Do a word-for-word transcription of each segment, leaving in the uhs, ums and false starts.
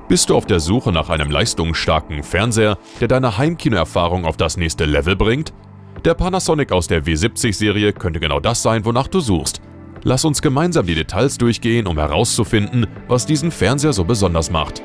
Bist du auf der Suche nach einem leistungsstarken Fernseher, der deine Heimkinoerfahrung auf das nächste Level bringt? Der Panasonic aus der W siebzig-Serie könnte genau das sein, wonach du suchst. Lass uns gemeinsam die Details durchgehen, um herauszufinden, was diesen Fernseher so besonders macht.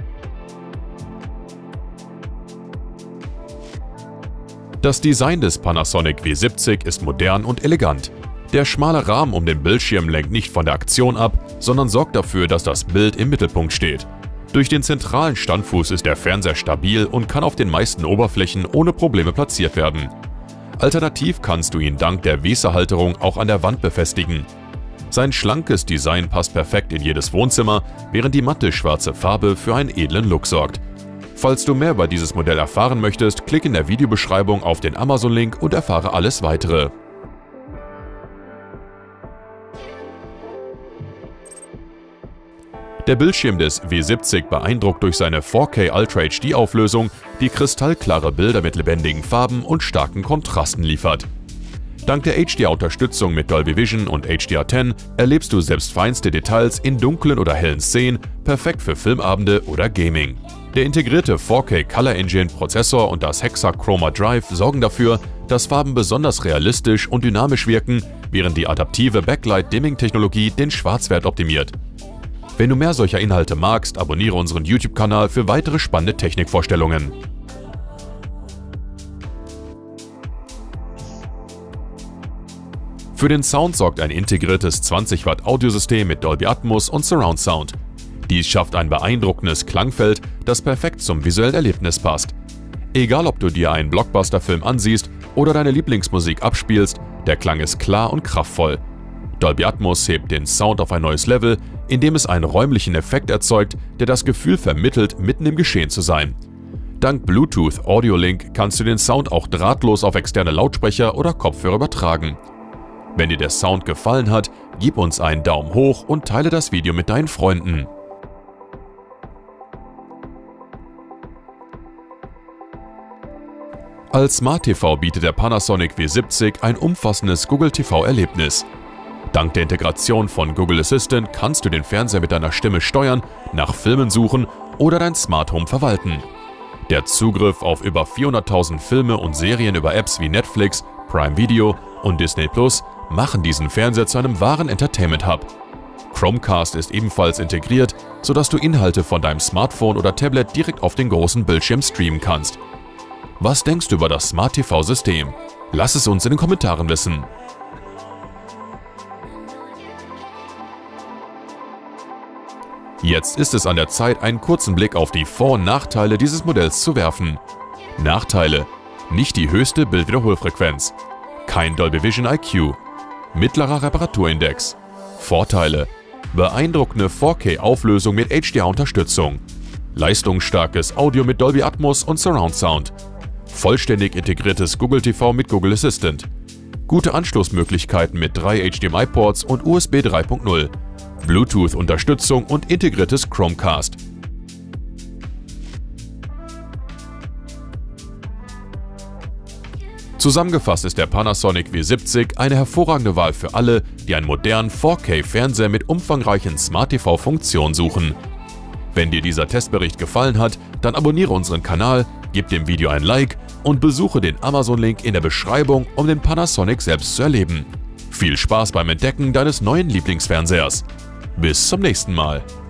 Das Design des Panasonic W siebzig ist modern und elegant. Der schmale Rahmen um den Bildschirm lenkt nicht von der Aktion ab, sondern sorgt dafür, dass das Bild im Mittelpunkt steht. Durch den zentralen Standfuß ist der Fernseher stabil und kann auf den meisten Oberflächen ohne Probleme platziert werden. Alternativ kannst du ihn dank der Weserhalterung auch an der Wand befestigen. Sein schlankes Design passt perfekt in jedes Wohnzimmer, während die matte schwarze Farbe für einen edlen Look sorgt. Falls du mehr über dieses Modell erfahren möchtest, klick in der Videobeschreibung auf den Amazon-Link und erfahre alles Weitere. Der Bildschirm des W siebzig beeindruckt durch seine vier K Ultra H D Auflösung, die kristallklare Bilder mit lebendigen Farben und starken Kontrasten liefert. Dank der H D R-Unterstützung mit Dolby Vision und H D R zehn erlebst du selbst feinste Details in dunklen oder hellen Szenen, perfekt für Filmabende oder Gaming. Der integrierte vier K Color Engine Prozessor und das Hexachroma Drive sorgen dafür, dass Farben besonders realistisch und dynamisch wirken, während die adaptive Backlight-Dimming-Technologie den Schwarzwert optimiert. Wenn du mehr solcher Inhalte magst, abonniere unseren YouTube-Kanal für weitere spannende Technikvorstellungen. Für den Sound sorgt ein integriertes zwanzig Watt Audiosystem mit Dolby Atmos und Surround Sound. Dies schafft ein beeindruckendes Klangfeld, das perfekt zum visuellen Erlebnis passt. Egal ob du dir einen Blockbuster-Film ansiehst oder deine Lieblingsmusik abspielst, der Klang ist klar und kraftvoll. Dolby Atmos hebt den Sound auf ein neues Level, indem es einen räumlichen Effekt erzeugt, der das Gefühl vermittelt, mitten im Geschehen zu sein. Dank Bluetooth Audio Link kannst du den Sound auch drahtlos auf externe Lautsprecher oder Kopfhörer übertragen. Wenn dir der Sound gefallen hat, gib uns einen Daumen hoch und teile das Video mit deinen Freunden. Als Smart T V bietet der Panasonic W siebzig ein umfassendes Google T V-Erlebnis. Dank der Integration von Google Assistant kannst du den Fernseher mit deiner Stimme steuern, nach Filmen suchen oder dein Smart Home verwalten. Der Zugriff auf über vierhunderttausend Filme und Serien über Apps wie Netflix, Prime Video und Disney Plus machen diesen Fernseher zu einem wahren Entertainment-Hub. Chromecast ist ebenfalls integriert, sodass du Inhalte von deinem Smartphone oder Tablet direkt auf den großen Bildschirm streamen kannst. Was denkst du über das Smart T V-System? Lass es uns in den Kommentaren wissen. Jetzt ist es an der Zeit, einen kurzen Blick auf die Vor- und Nachteile dieses Modells zu werfen. Nachteile: nicht die höchste Bildwiederholfrequenz, kein Dolby Vision I Q, mittlerer Reparaturindex. Vorteile: beeindruckende vier K Auflösung mit H D R-Unterstützung, leistungsstarkes Audio mit Dolby Atmos und Surround Sound, vollständig integriertes Google T V mit Google Assistant, gute Anschlussmöglichkeiten mit drei H D M I-Ports und U S B drei Punkt null, Bluetooth-Unterstützung und integriertes Chromecast. Zusammengefasst ist der Panasonic W siebzig eine hervorragende Wahl für alle, die einen modernen vier K-Fernseher mit umfangreichen Smart T V-Funktionen suchen. Wenn dir dieser Testbericht gefallen hat, dann abonniere unseren Kanal, gib dem Video ein Like und besuche den Amazon-Link in der Beschreibung, um den Panasonic selbst zu erleben. Viel Spaß beim Entdecken deines neuen Lieblingsfernsehers. Bis zum nächsten Mal.